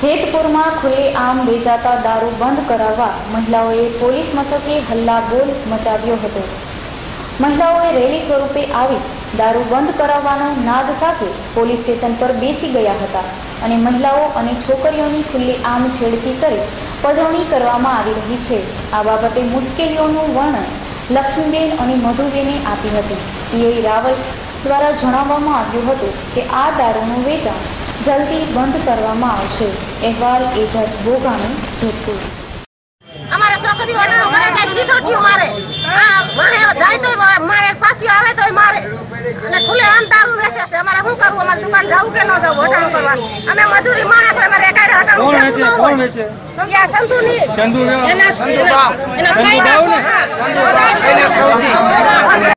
જેતપુર में खुलेआम वेचाता दारू बंद करावा महिलाओं पोलीस मथके हल्लाबोल मचाव्यो हतो। महिलाओं रेली स्वरूपे आवी दारू बंद करावानो नाद साथे पोलीस स्टेशन पर बेसी गया हता अने महिलाओं अने छोकरीओनी खुलेआम छेड़ती करी पजवणी करवामां आवी रही छे। आ बाबते मुश्केलीओनुं वर्णन लक्ष्मीबेन अने मधुबेने आपी हती। पीआई रावल द्वारा जणाववामां आव्युं हतुं के आ दारूनुं वेचाण जल्दी बंद करवामां आवशे। अहवाल एजाज भोगाणी, जेतपुर। हमारे छोकरी वाला मारे के सीसोटी मारे मारे जाय तो मारे पासी आवे तो मारे અને ખુલે આમ દારૂ વેચે છે। અમારે શું કરવું? અમારી દુકાન જાવું કે ન જાવું હટાણું કરવા? અમે મજૂરી માણે તો અમારે એકારે હટાણું કોણ વેચે? સંગ્યા સંતુની એના કઈ ના